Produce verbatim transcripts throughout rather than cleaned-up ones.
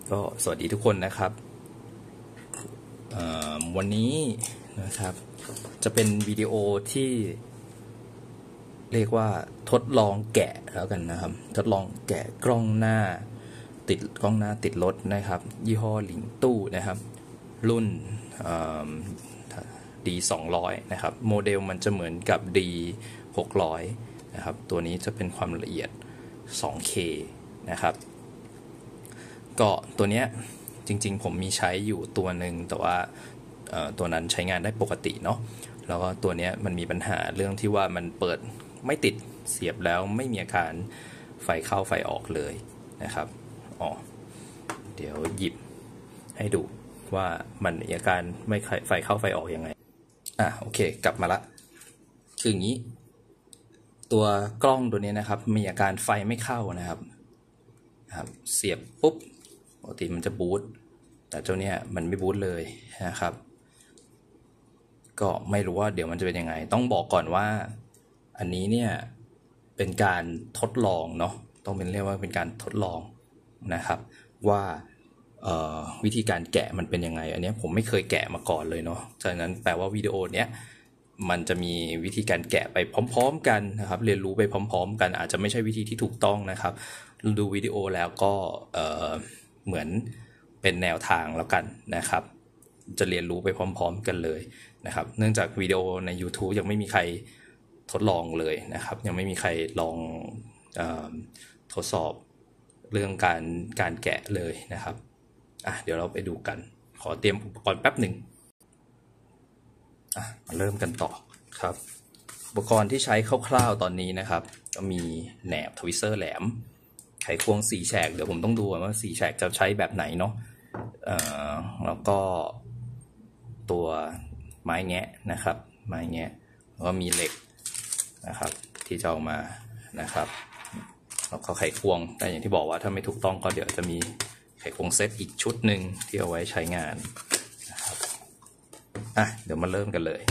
ก็สวัสดีทุกคนนะครับวันนี้นะครับจะเป็นวิดีโอที่เรียกว่าทดลองแกะแล้วกันนะครับทดลองแกะกล้องหน้าติดกล้องหน้าติดรถนะครับยี่ห้อหลิงตู้นะครับรุ่น ดี สองร้อย นะครับโมเดลมันจะเหมือนกับ ดี หกร้อย นะครับตัวนี้จะเป็นความละเอียด สองเค นะครับก็ตัวเนี้ยจริงๆผมมีใช้อยู่ตัวหนึ่งแต่ว่าตัวนั้นใช้งานได้ปกติเนาะแล้วก็ตัวเนี้ยมันมีปัญหาเรื่องที่ว่ามันเปิดไม่ติดเสียบแล้วไม่มีอาการไฟเข้าไฟออกเลยนะครับอ๋อเดี๋ยวหยิบให้ดูว่ามันมีอาการไม่ไฟเข้าไฟออกยังไงอ่ะโอเคกลับมาละคืออย่างนี้ตัวกล้องตัวนี้นะครับมีอาการไฟไม่เข้านะครับครับเสียบปุ๊บปกติมันจะบูตแต่เจ้าเนี้ยมันไม่บูตเลยนะครับก็ไม่รู้ว่าเดี๋ยวมันจะเป็นยังไงต้องบอกก่อนว่าอันนี้เนี่ยเป็นการทดลองเนาะต้องเป็นเรียกว่าเป็นการทดลองนะครับว่าวิธีการแกะมันเป็นยังไงอันนี้ผมไม่เคยแกะมาก่อนเลยเนาะฉะนั้นแปลว่าวิดีโอเนี้ยมันจะมีวิธีการแกะไปพร้อมๆกันนะครับเรียนรู้ไปพร้อมๆกันอาจจะไม่ใช่วิธีที่ถูกต้องนะครับดูวิดีโอแล้วก็เอ่อเหมือนเป็นแนวทางแล้วกันนะครับจะเรียนรู้ไปพร้อมๆกันเลยนะครับเนื่องจากวิดีโอใน YouTube ยังไม่มีใครทดลองเลยนะครับยังไม่มีใครลองเอ่อทดสอบเรื่องการการแกะเลยนะครับอ่ะเดี๋ยวเราไปดูกันขอเตรียมอุปกรณ์แป๊บหนึ่งอ่ะมาเริ่มกันต่อครับอุปกรณ์ที่ใช้คร่าวๆตอนนี้นะครับก็มีแหนบทวิสเตอร์แหลมไขควงสี่แฉกเดี๋ยวผมต้องดูว่าสี่แฉกจะใช้แบบไหนเนาะเอ่อแล้วก็ตัวไม้แงะนะครับไม้แงะแล้วก็มีเหล็กนะครับที่จะเอามานะครับแล้วก็ไขควงแต่อย่างที่บอกว่าถ้าไม่ถูกต้องก็เดี๋ยวจะมีไขควงเซตอีกชุดหนึ่งที่เอาไว้ใช้งานนะครับอ่ะเดี๋ยวมาเริ่มกันเลย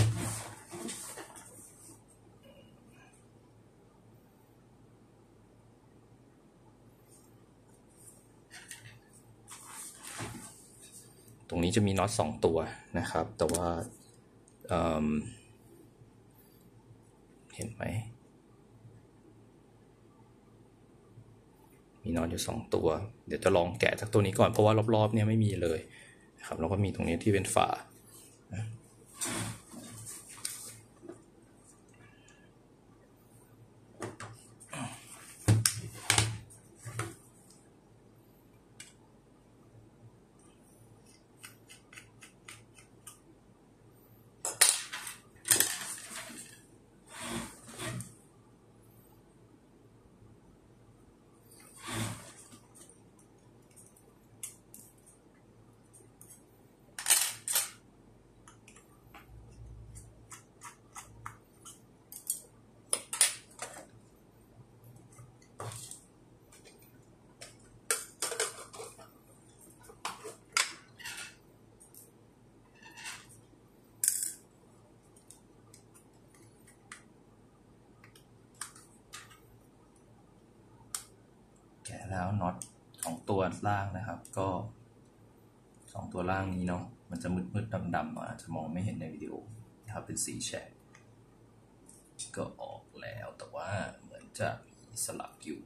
ตรงนี้จะมีน็อตสองตัวนะครับแต่ว่า เ, เห็นไหมมีน็อตอยู่สองตัวเดี๋ยวจะลองแกะจากตัวนี้ก่อนเพราะว่ารอบๆเนี่ยไม่มีเลยนะครับแล้วก็มีตรงนี้ที่เป็นฝาแกะแล้วน็อตของตัวล่างนะครับก็สองตัวล่างนี้เนาะมันจะมืดๆดำๆอาจจะมองไม่เห็นในวิดีโอนะครับเป็นสีแฉกก็ออกแล้วแต่ว่าเหมือนจะมีสลับอยู่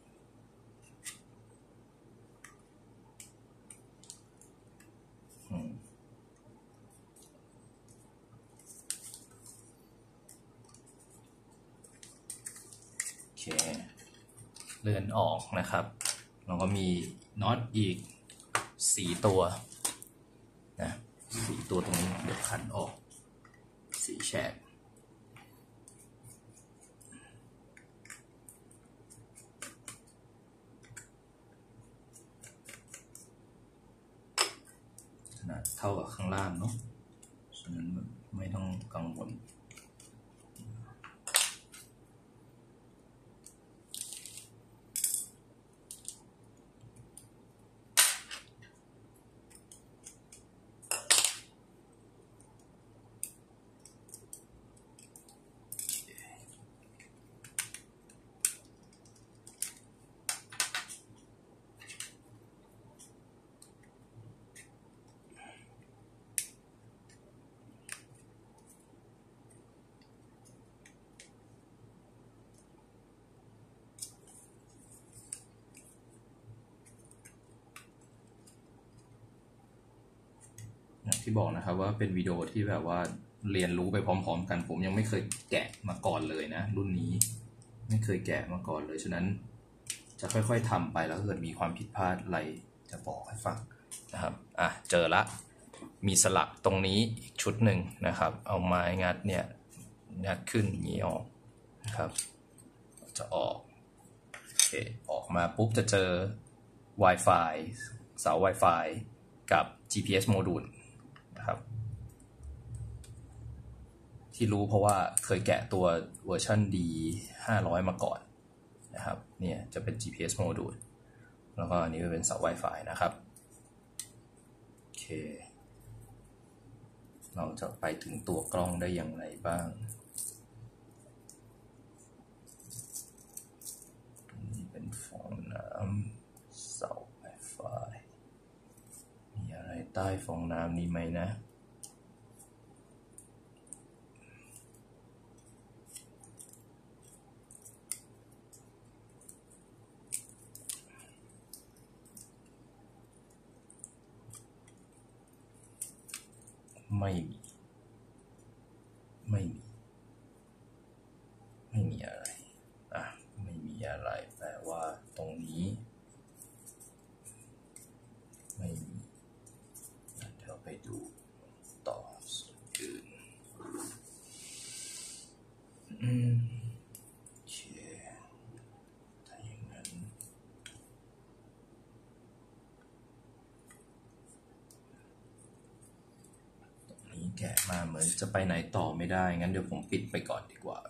โอเคเลื่อนออกนะครับแล้วก็มีน็อตอีกสี่ตัวนะสี่ตัวตรงนี้เดี๋ยวขันออกสี่แฉกขนาดเท่ากับข้างล่างเนาะฉะนั้นไม่ต้องกังวลอย่างที่บอกนะครับว่าเป็นวิดีโอที่แบบว่าเรียนรู้ไปพร้อมๆกันผมยังไม่เคยแกะมาก่อนเลยนะรุ่นนี้ไม่เคยแกะมาก่อนเลยฉะนั้นจะค่อยๆทำไปแล้วเกิดมีความผิดพลาดอะไรจะบอกให้ฟังนะครับอ่ะเจอละมีสลักตรงนี้อีกชุดหนึ่งนะครับเอาไม้งัดเนี่ยงัดขึ้นอย่างนี้ออกนะครับจะออกโอเคออกมาปุ๊บจะเจอ Wi-Fi เสา Wi-Fi กับ จี พี เอส โมดูลนะครับที่รู้เพราะว่าเคยแกะตัวเวอร์ชัน ดี ห้าร้อย มาก่อนนะครับเนี่ยจะเป็น จี พี เอส โมดูลแล้วก็อันนี้เป็นเสา Wi-Fi นะครับโอเคเราจะไปถึงตัวกล้องได้อย่างไรบ้างนี่เป็นฟองน้ำเสา Wi-Fi มีอะไรใต้ฟองน้ำนี้ไหมนะไม่มีไม่มีไม่มีอะไรอ่ะไม่มีอะไรแปลว่าตรงนี้ไม่มีเดี๋ยวไปดูต่อส่วนอื่นอืมโอเคถ้าอย่างนั้นนี้แกะมาเหมือนจะไปไหนต่อไม่ได้งั้นเดี๋ยวผมปิดไปก่อนดีกว่า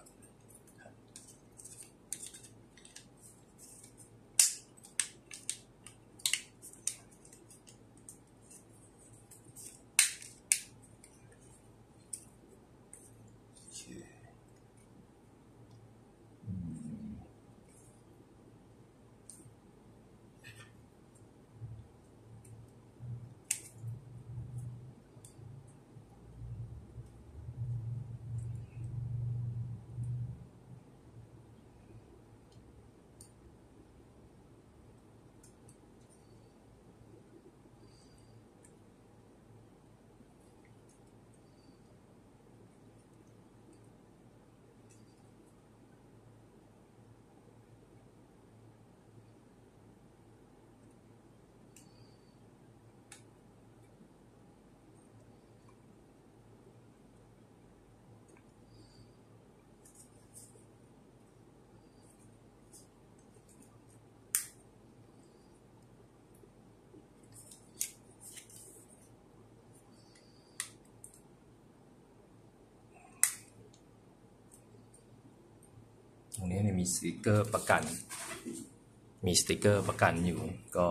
ตรงนี้เนี่ยมีสติกเกอร์ประกันมีสติกเกอร์ประกันอยู่ก็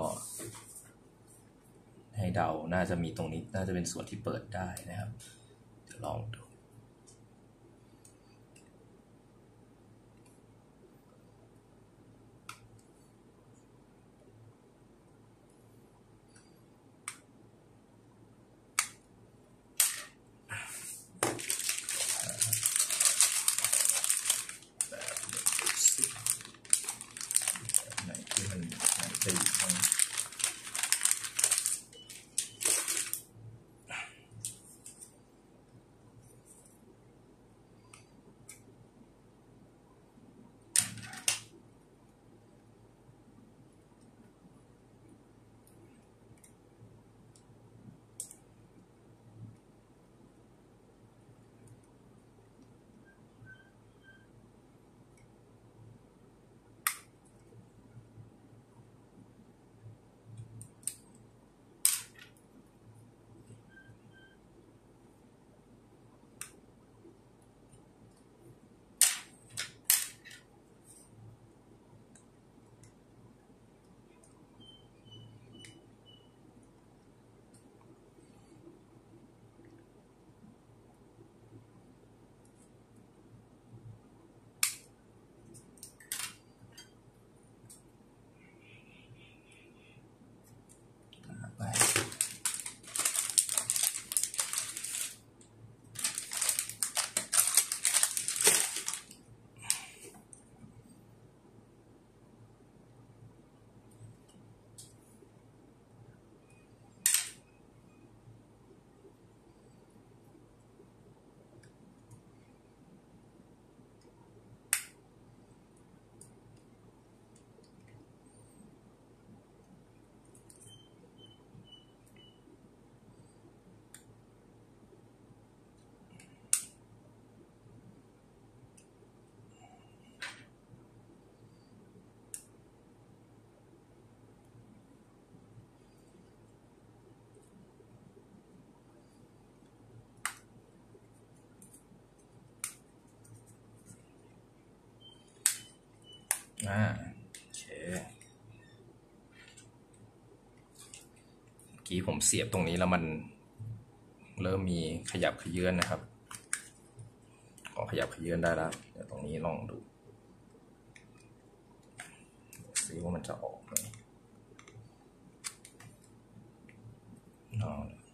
ให้เดาน่าจะมีตรงนี้น่าจะเป็นส่วนที่เปิดได้นะครับเดี๋ยวลองดูไหนที่มันไหนจะอยู่ตรงอ่าโอเคเมื่อกี้ผมเสียบตรงนี้แล้วมันเริ่มมีขยับขยื่นนะครับขอขยับขยื่นได้แล้วเดี๋ยวตรงนี้ลองดูซิว่ามันจะออกไหมอ๋อ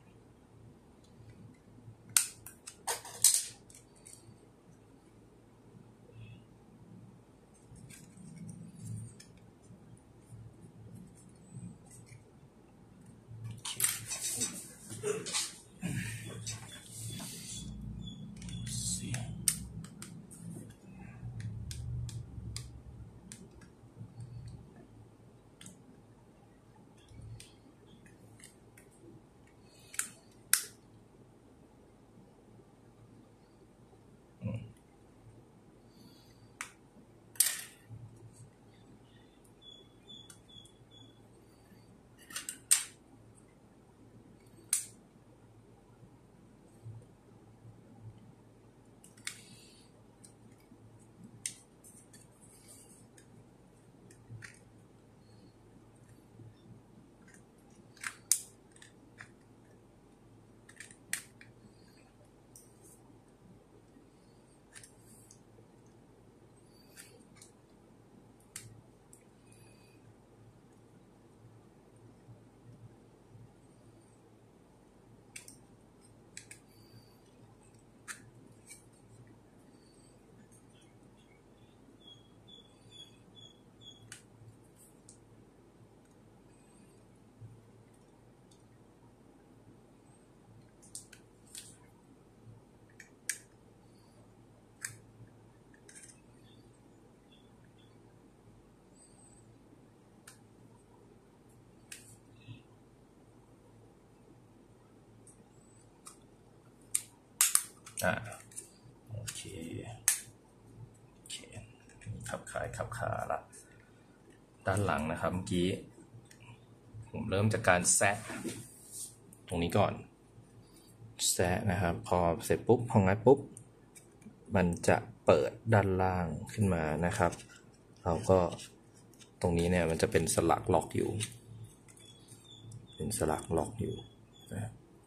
อ่าโอเคโอเคขับขายขับขาละด้านหลังนะครับเมื่อกี้ผมเริ่มจากการแซะตรงนี้ก่อนแซะนะครับพอเสร็จปุ๊บพองัดปุ๊บมันจะเปิดด้านล่างขึ้นมานะครับเราก็ตรงนี้เนี่ยมันจะเป็นสลักล็อกอยู่เป็นสลักล็อกอยู่นะ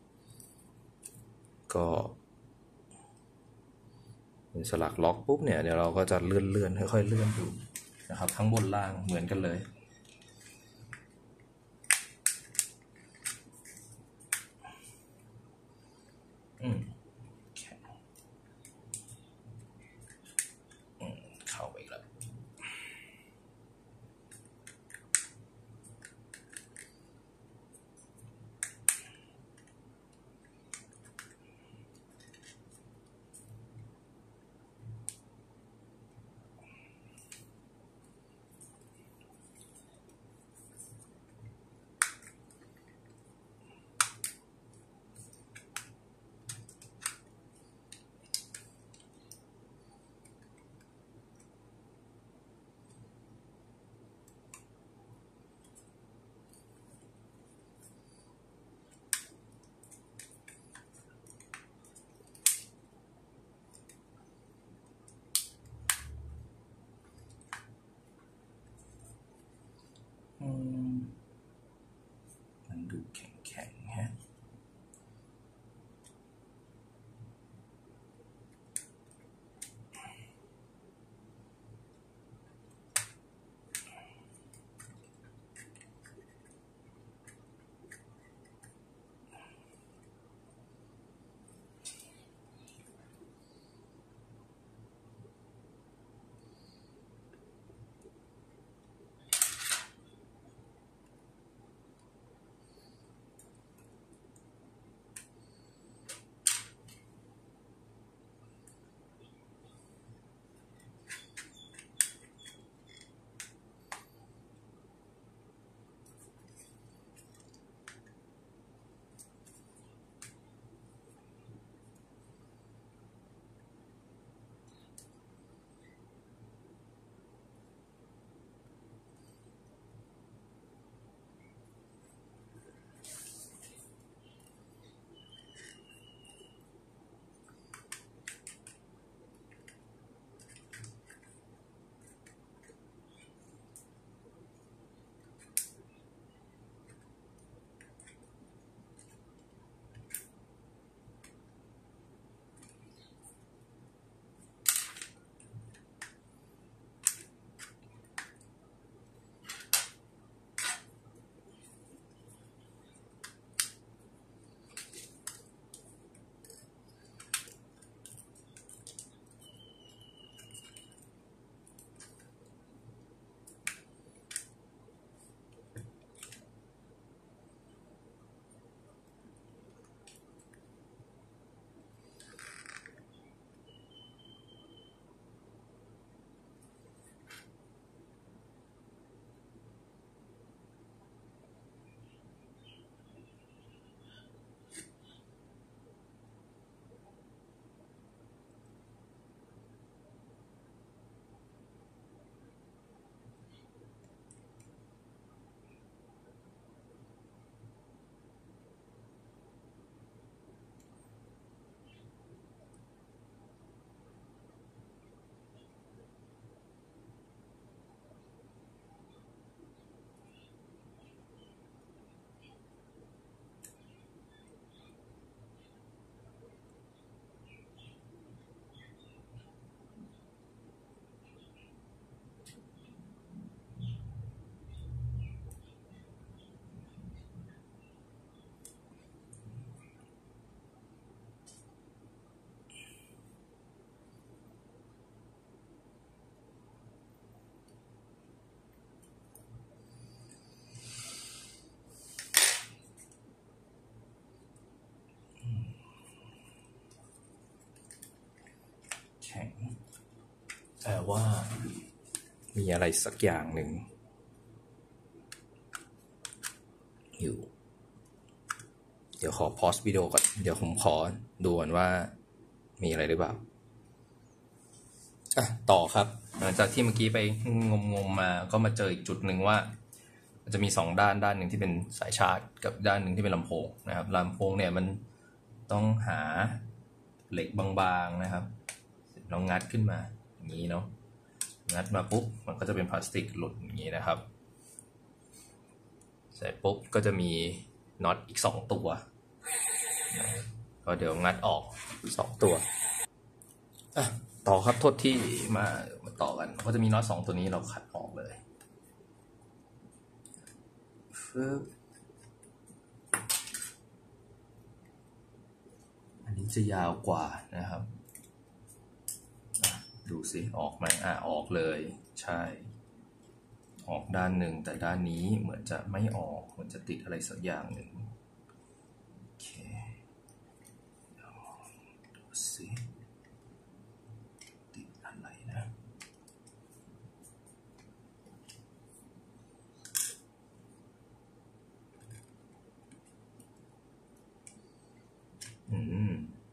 ก็เป็นสลักล็อกปุ๊บเนี่ยเดี๋ยวเราก็จะเลื่อนเลื่อนค่อยๆเลื่อนดูนะครับทั้งบนล่างเหมือนกันเลยอืมเข้าไปแล้วมันดูแข็งๆฮะแปลว่ามีอะไรสักอย่างหนึ่งอยู่เดี๋ยวขอพอสวิดีโอก่อนเดี๋ยวผมขอดูก่อนว่ามีอะไรหรือเปล่าอ่ะต่อครับหลังจากที่เมื่อกี้ไปงมงมมาก็มาเจออีกจุดหนึ่งว่ามันจะมีสองด้านด้านหนึ่งที่เป็นสายชาร์จกับด้านหนึ่งที่เป็นลำโพงนะครับลำโพงเนี่ยมันต้องหาเหล็กบางๆนะครับเรางัดขึ้นมาอย่างนี้เนาะงัดมาปุ๊บมันก็จะเป็นพลาสติกหลุดอย่างนี้นะครับเสร็จปุ๊บก็จะมีน็อตอีกสองตัวก็เดี๋ยวงัดออกสองตัวอ่ะต่อครับโทษที่มามาต่อกันก็จะมีน็อตสองตัวนี้เราขัดออกเลยอันนี้จะยาวกว่านะครับดูสิออกไหมอ่ะออกเลยใช่ออกด้านหนึ่งแต่ด้านนี้เหมือนจะไม่ออกเหมือนจะติดอะไรสักอย่างหนึ่งโอเคดูสิติดอะไรนะอืม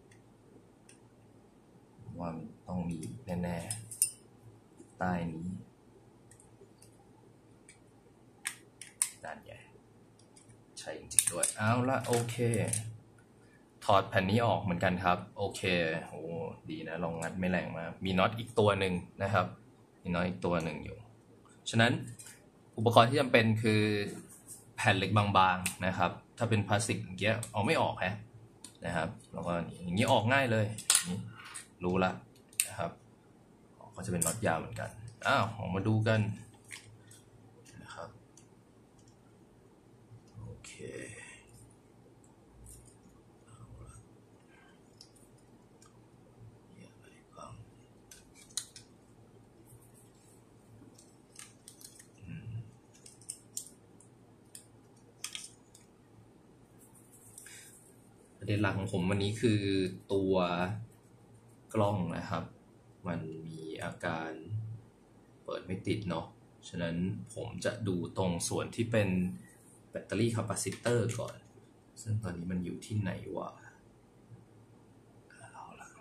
ว่ามันต้องมีแน่ๆใต้นี้ด้านใหญ่ใช่จริงๆด้วยเอาละโอเคถอดแผ่นนี้ออกเหมือนกันครับโอเคโอ้ดีนะลองงัดไม่แรงมากมีน็อตอีกตัวหนึ่งนะครับมีน็อตอีกตัวหนึ่งอยู่ฉะนั้นอุปกรณ์ที่จำเป็นคือแผ่นเหล็กบางๆนะครับถ้าเป็นพลาสติกอย่างเงี้ยเอาไม่ออกฮะนะครับแล้วก็อย่างนี้ออกง่ายเลยนี่รู้ละนะครับก็จะเป็นน็อตยาวเหมือนกันอ้าวออกมาดูกันนะครับโอเคประเด็นหลักของผมวันนี้คือตัวกล้องนะครับมันมีอาการเปิดไม่ติดเนาะฉะนั้นผมจะดูตรงส่วนที่เป็นแบตเตอรี่คาปาซิเตอร์ก่อนซึ่งตอนนี้มันอยู่ที่ไหนวะเอาละ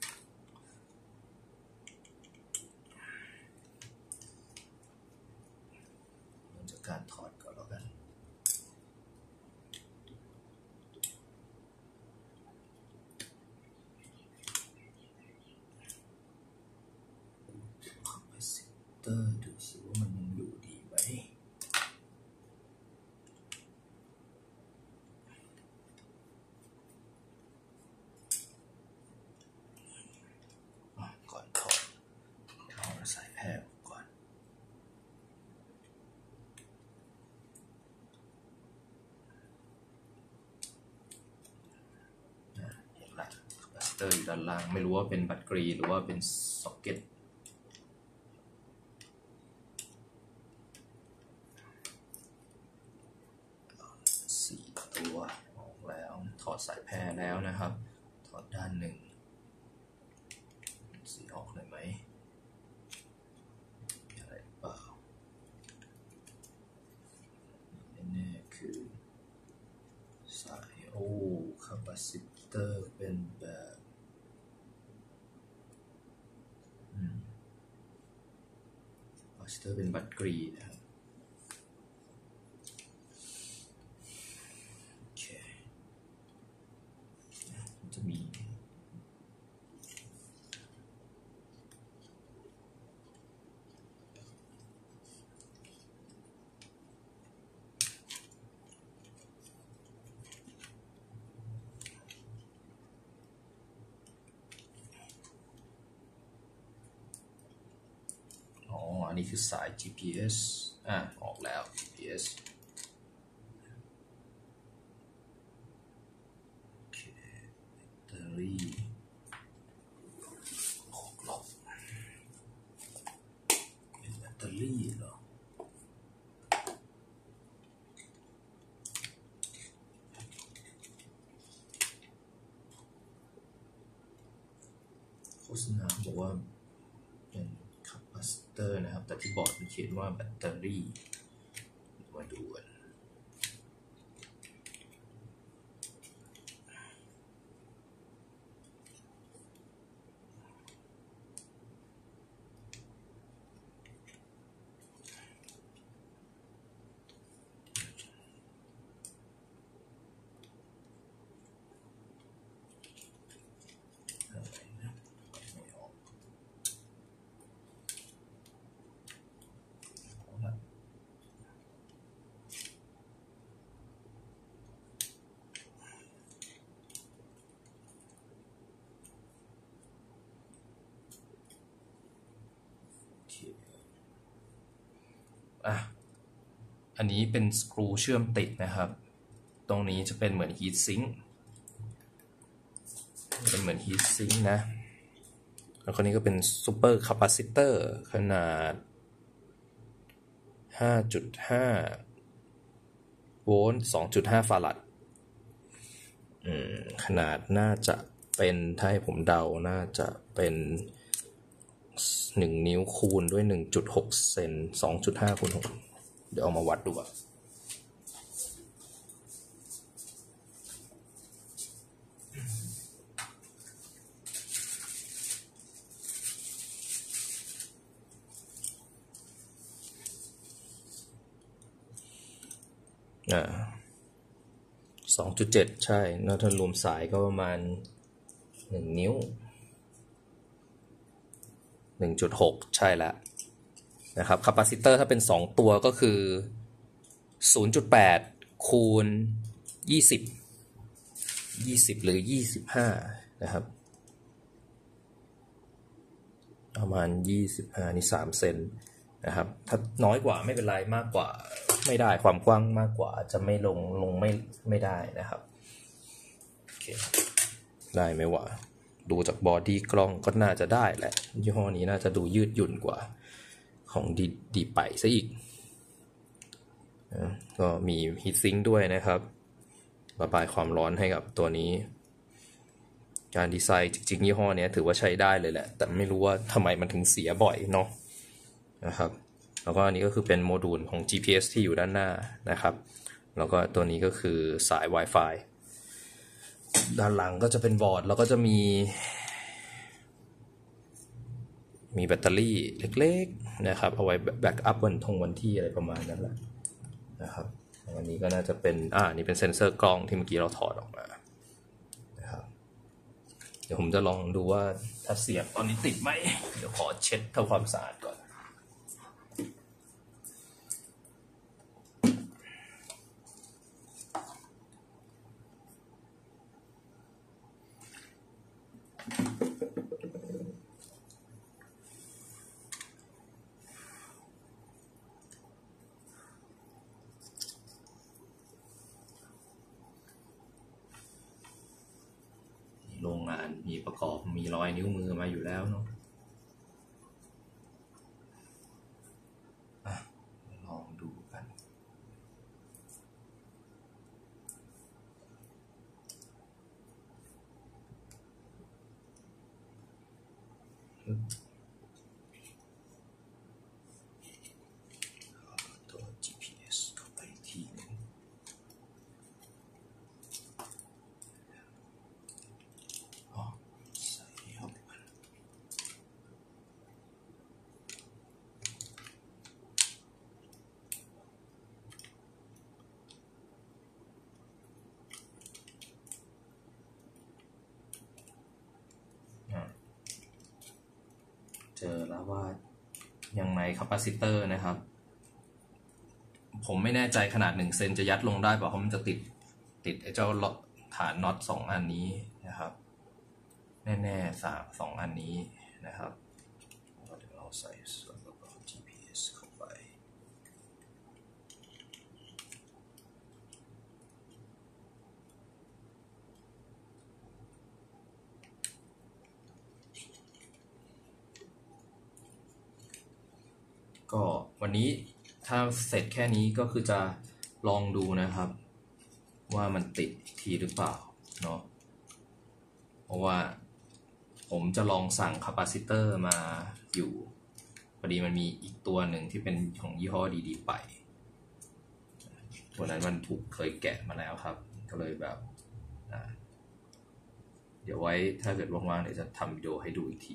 เริ่มจากการถอดก่อนแล้วกันดูสิว่ามันยังอยู่ดีไหมก่อนถอดเอาสายแพร่ก่อนเห็นละคาปาซิเตอร์อยู่ด้านล่างไม่รู้ว่าเป็นแบตเตอรี่หรือว่าเป็นซ็อกเก็ตถอดสายแพร่แล้วนะครับถอดด้านหนึ่งสีออกเลยไหมอะไรเปล่าแน่ๆคือสายโอ้คาปาซิเตอร์เป็นแบบคาปาซิเตอร์เป็นแบตเตอรี่นะครับจะมีอ๋ออันนี้คือสาย จี พี เอส อ่ะออกแล้ว จี พี เอสเหรอโฆษณาบอกว่าเป็นคตอร์นะครับแต่ที่บอร์ดมันเขียนว่าแบตเตอรี่มาดูกันอ่ะอันนี้เป็นสกรูเชื่อมติดนะครับตรงนี้จะเป็นเหมือนฮีทซิงค์เป็นเหมือนฮีทซิงค์นะแล้วคนนี้ก็เป็นซูเปอร์คาปาซิเตอร์ขนาด ห้าจุดห้า โวลต์ สองจุดห้า ฟาราดอืมขนาดน่าจะเป็นถ้าให้ผมเดาน่าจะเป็นหนึ่งนิ้วคูณด้วย หนึ่งจุดหก เซน สองจุดห้า คูณหกเดี๋ยวเอามาวัดดูอ่ะอ่า สองจุดเจ็ด ใช่แล้วถ้ารวมสายก็ประมาณหนึ่งนิ้ว หนึ่งจุดหก ใช่แล้วนะครับคาปาซิเตอร์ถ้าเป็นสองตัวก็คือ ศูนย์จุดแปด คูณ ยี่สิบ ยี่สิบ หรือ ยี่สิบห้า นะครับประมาณ ยี่สิบห้า นี่ สาม เซนนะครับถ้าน้อยกว่าไม่เป็นไรมากกว่าไม่ได้ความกว้างมากกว่าจะไม่ลงลงไม่ไม่ได้นะครับโอเคได้ไหมวะดูจากบอดี้กล้องก็น่าจะได้แหละยี่ห้อนี้น่าจะดูยืดหยุ่นกว่าของดีดีไปซะอีกนะก็มีฮีทซิงค์ด้วยนะครับระบายความร้อนให้กับตัวนี้การดีไซน์จริงๆยี่ห้อนี้ถือว่าใช้ได้เลยแหละแต่ไม่รู้ว่าทำไมมันถึงเสียบ่อยเนาะนะครับแล้วก็อันนี้ก็คือเป็นโมดูลของ จี พี เอส ที่อยู่ด้านหน้านะครับแล้วก็ตัวนี้ก็คือสาย Wi-Fi ด้านหลังก็จะเป็นบอร์ดแล้วก็จะมีมีแบตเตอรี่เล็กๆนะครับเอาไว้แบ็กอัพวันทงวันที่อะไรประมาณนั้นแหละนะครับอันนี้ก็น่าจะเป็นอ่านี่เป็นเซ็นเซอร์กล้องที่เมื่อกี้เราถอดออกมานะครับเดี๋ยวผมจะลองดูว่าถ้าเสียบตอนนี้ติดไหมเดี๋ยวขอเช็ดทำความสะอาดก่อนโรงงานมีประกอบมีรอยนิ้วมือมาอยู่แล้วเนาะลองดูกันตัว จี พี เอส เข้าไปทีนึงอ๋อใส่เข้าไปก่อนเจอแล้วว่ายังไงคาปาซิเตอร์นะครับผมไม่แน่ใจขนาดหนึ่งเซนจะยัดลงได้ป่ะเพราะมันจะติดติดไอ้เจ้าฐานน็อตสองอันนี้นะครับแน่ๆสามสองอันนี้นะครับเดี๋ยวเราใส่ส่วนประกอบ จี พี เอส เข้าไปก็วันนี้ถ้าเสร็จแค่นี้ก็คือจะลองดูนะครับว่ามันติดอีกทีหรือเปล่าเนาะเพราะว่าผมจะลองสั่งคาปาซิเตอร์มาอยู่พอดีมันมีอีกตัวหนึ่งที่เป็นของยี่ห้อดีๆไปตัวนั้นมันถูกเคยแกะมาแล้วครับก็เลยแบบเดี๋ยวไว้ถ้าเกิดว่างๆเดี๋ยวจะทำวิดีโอให้ดูอีกที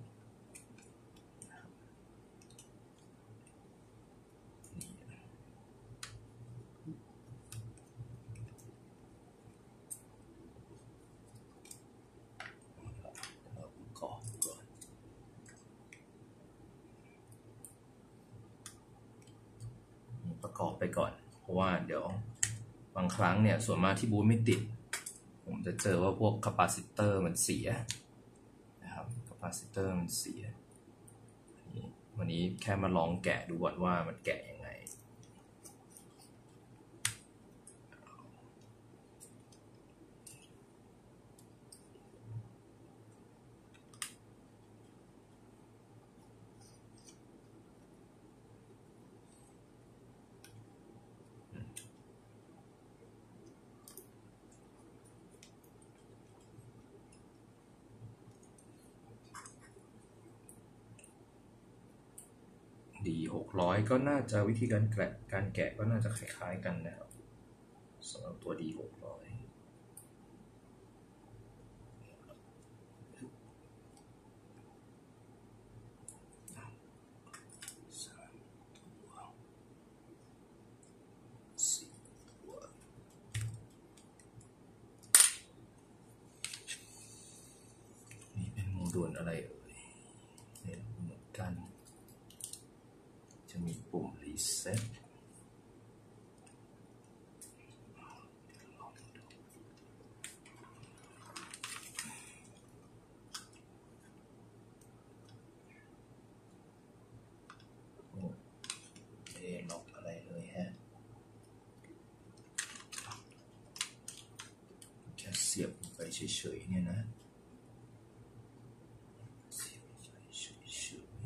ประกอบไปก่อนเพราะว่าเดี๋ยวบางครั้งเนี่ยส่วนมากที่บูทไม่ติดผมจะเจอว่าพวกคาปาซิเตอร์มันเสียนะครับคาปาซิเตอร์มันเสียวันนี้แค่มาลองแกะดูก่อนว่ามันแกะยังไงดีหกร้อยก็น่าจะวิธีการแกะการแกะก็น่าจะคล้ายๆกันนะครับสำหรับตัวดีหกร้อยนี่เป็นโมดูลอะไรเอ่ยเนี่ยเหมือนกันจะมีปุ่มรีเซ็ตล็อกอะไรเลยฮะแค่เสียบไปเฉยๆเนี่ยนะเสียบไปเฉยๆ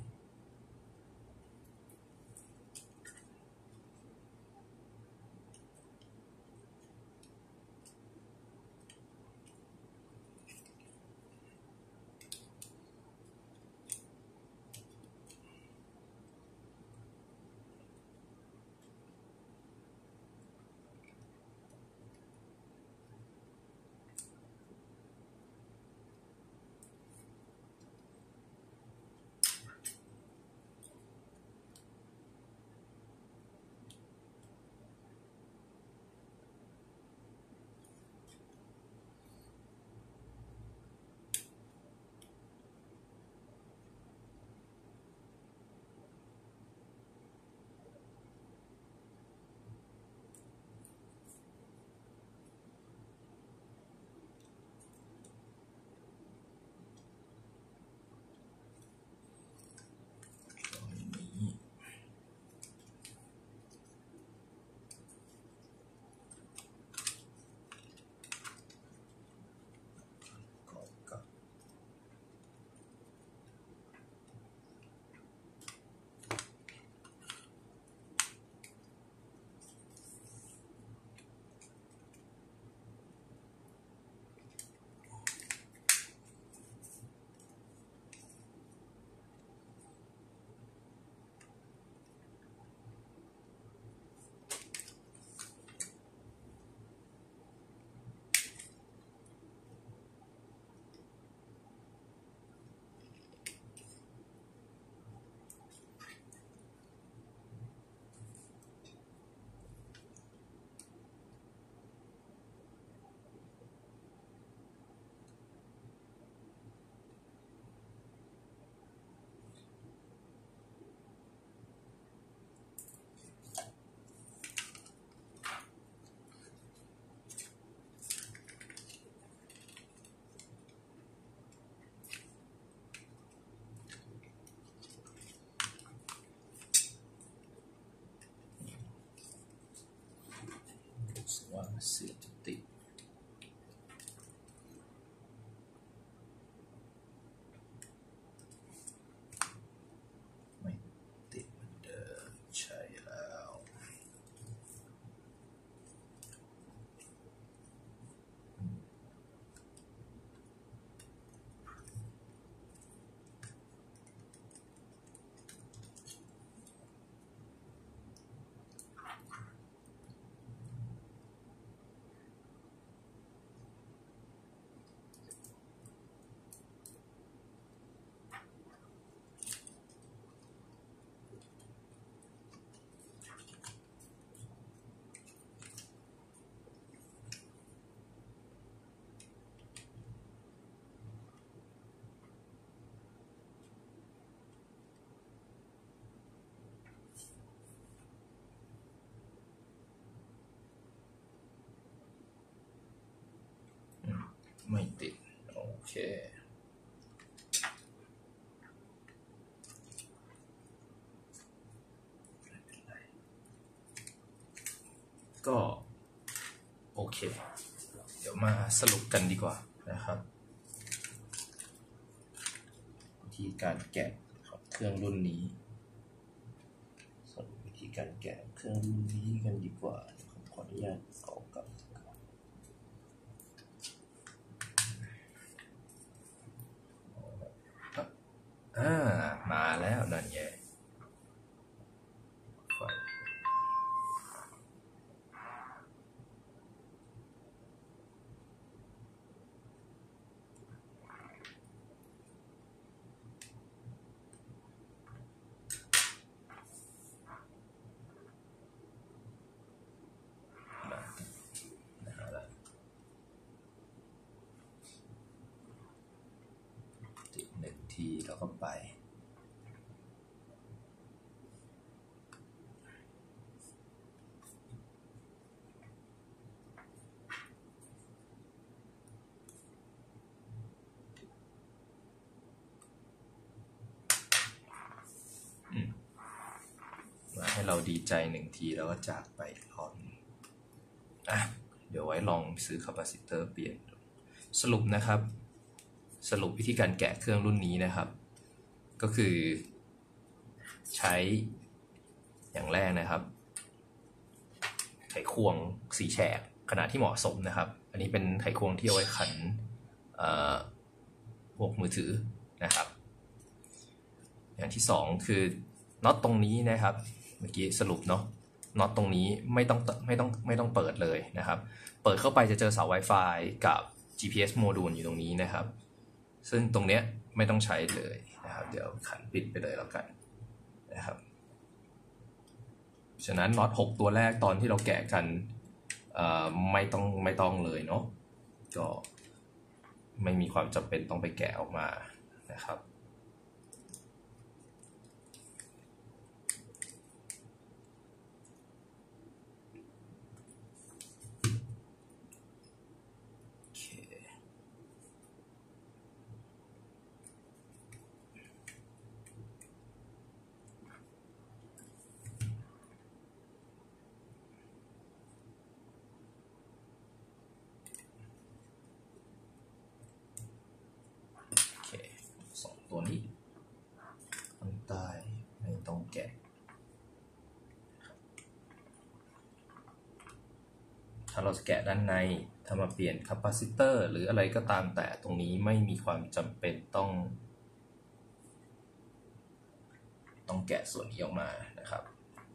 ว่าเสียจะติดไม่ติดเหมือนเดิมใช่แล้วไม่ติดโอเคก็โอเคเดี๋ยวมาสรุปกันดีกว่านะครับวิธีการแกะของเครื่องรุ่นนี้สรุปวิธีการแกะเครื่องรุ่นนี้กันดีกว่าผมขออนุญาตเอากลับอ่ามาแล้วนั่นไงติดหนึ่งทีแล้วก็ไปมาให้เราดีใจหนึ่งทีแล้วก็จากไปรอบอ่ะเดี๋ยวไว้ลองซื้อคาปาซิเตอร์เปลี่ยนสรุปนะครับสรุปวิธีการแกะเครื่องรุ่นนี้นะครับก็คือใช้อย่างแรกนะครับไขควงสีแฉกขนาดที่เหมาะสมนะครับอันนี้เป็นไขควงที่เอาไว้ขันพวกมือถือนะครับอย่างที่สองคือน็อตตรงนี้นะครับเมื่อกี้สรุปเนาะน็อตตรงนี้ไม่ต้องไม่ต้องไม่ต้องเปิดเลยนะครับเปิดเข้าไปจะเจอเสา Wi-Fi กับ จี พี เอส โมดูลอยู่ตรงนี้นะครับซึ่งตรงเนี้ยไม่ต้องใช้เลยนะครับเดี๋ยวขันปิดไปเลยแล้วกันนะครับฉะนั้นน็อตหกตัวแรกตอนที่เราแกะกันไม่ต้องไม่ต้องเลยเนาะก็ไม่มีความจำเป็นต้องไปแกะออกมานะครับตัวนี้ข้างใต้ไม่ต้องแกะถ้าเราจะแกะด้านในถ้ามาเปลี่ยนคาปาซิเตอร์หรืออะไรก็ตามแต่ตรงนี้ไม่มีความจำเป็นต้องต้องแกะส่วนนี้ออกมานะครับ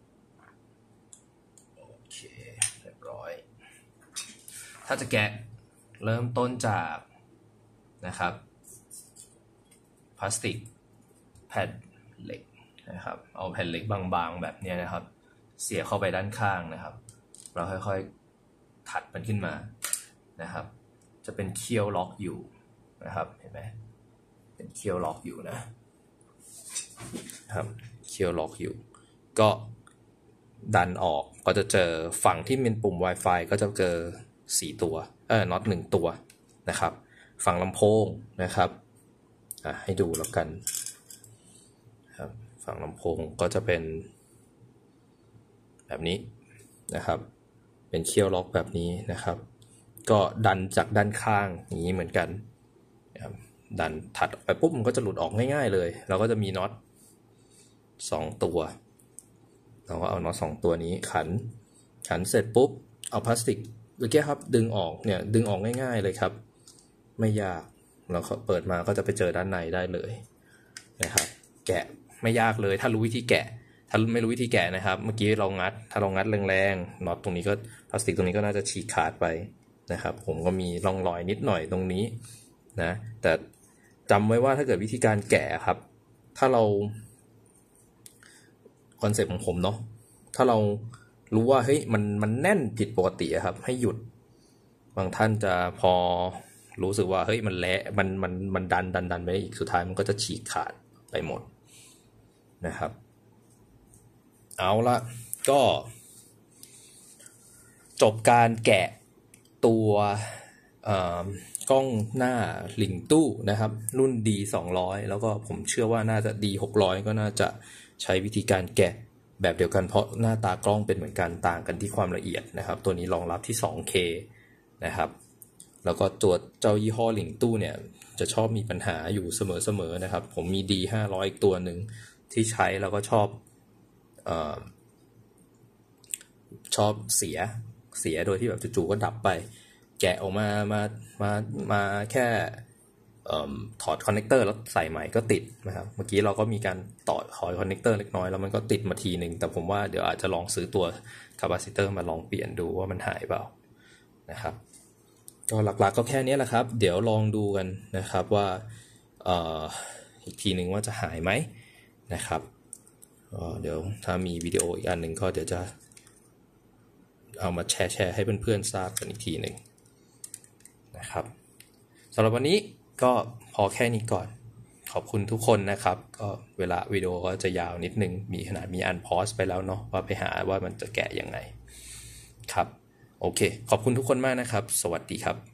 โอเคเรียบร้อยถ้าจะแกะเริ่มต้นจากนะครับพลาสติกแผ่นเหล็กนะครับเอาแผ่นเหล็กบางๆแบบนี้นะครับเสียบเข้าไปด้านข้างนะครับเราค่อยๆถัดมันขึ้นมานะครับจะเป็นเคี้ยวล็อกอยู่นะครับเห็นไหมเป็นเคี้ยวล็อกอยู่นะครับเคี้ยวล็อกอยู่ก็ดันออกก็จะเจอฝั่งที่เป็นปุ่ม Wi-Fi ก็จะเจอสี่ตัวเออน็อตหนึ่งตัวนะครับฝั่งลำโพงนะครับให้ดูแล้วกันครับฝั่งลำโพงก็จะเป็นแบบนี้นะครับเป็นเคี้ยวล็อกแบบนี้นะครับก็ดันจากด้านข้างอย่างนี้เหมือนกันดันถัดไปปุ๊บมันก็จะหลุดออกง่ายๆเลยเราก็จะมีน็อตสองตัวเราก็เอาน็อตสองตัวนี้ขันขันเสร็จปุ๊บเอาพลาสติกเมื่อกี้ครับดึงออกเนี่ยดึงออกง่ายๆเลยครับไม่ยากเราเปิดมาก็จะไปเจอด้านในได้เลยนะครับแกะไม่ยากเลยถ้ารู้วิธีแกะถ้าไม่รู้วิธีแกะนะครับเมื่อกี้เรางัดถ้าเรางัดแรงๆน็อตตรงนี้ก็พลาสติกตรงนี้ก็น่าจะฉีกขาดไปนะครับผมก็มีร่องรอยนิดหน่อยตรงนี้นะแต่จำไว้ว่าถ้าเกิดวิธีการแกะครับถ้าเราคอนเซ็ปต์ของผมเนาะถ้าเรารู้ว่าเฮ้ยมันมันแน่นผิดปกติครับให้หยุดบางท่านจะพอรู้สึกว่าเฮ้ยมันและมันมันมันดันดันดันไปอีกสุดท้ายมันก็จะฉีกขาดไปหมดนะครับเอาละก็จบการแกะตัวกล้องหน้าหลิงตู้นะครับรุ่น ดี สองร้อย แล้วก็ผมเชื่อว่าน่าจะ ดี หกร้อย ก็น่าจะใช้วิธีการแกะแบบเดียวกันเพราะหน้าตากล้องเป็นเหมือนกันต่างกันที่ความละเอียดนะครับตัวนี้รองรับที่ สองเค นะครับแล้วก็ตัวเจ้ายี่ห้อหลิงตู้เนี่ยจะชอบมีปัญหาอยู่เสมอๆนะครับผมมี ดี ห้าร้อย อีกตัวหนึ่งที่ใช้แล้วก็ชอบเอ่อชอบเสียเสียโดยที่แบบจู่ๆก็ดับไปแกะออกมามามามาแค่ถอดคอนเนคเตอร์แล้วใส่ใหม่ก็ติดนะครับเมื่อกี้เราก็มีการต่อถอดคอนเนคเตอร์เล็กน้อยแล้วมันก็ติดมาทีหนึ่งแต่ผมว่าเดี๋ยวอาจจะลองซื้อตัวคาปาซิเตอร์มาลองเปลี่ยนดูว่ามันหายเปล่านะครับก็หลักๆ กก็แค่นี้แหละครับเดี๋ยวลองดูกันนะครับว่าเอ่ออีกทีหนึ่งว่าจะหายไหมนะครับเดี๋ยวถ้ามีวิดีโออีกอันหนึ่งก็เดี๋ยวจะเอามาแชร์แชร์ให้เพื่อนๆทราบกันอีกทีหนึ่งนะครับสำหรับวันนี้ก็พอแค่นี้ก่อนขอบคุณทุกคนนะครับก็เวลาวิดีโอก็จะยาวนิดนึงมีขนาดมีอันพอสไปแล้วเนาะว่าไปหาว่ามันจะแกะยังไงครับโอเคขอบคุณทุกคนมากนะครับสวัสดีครับ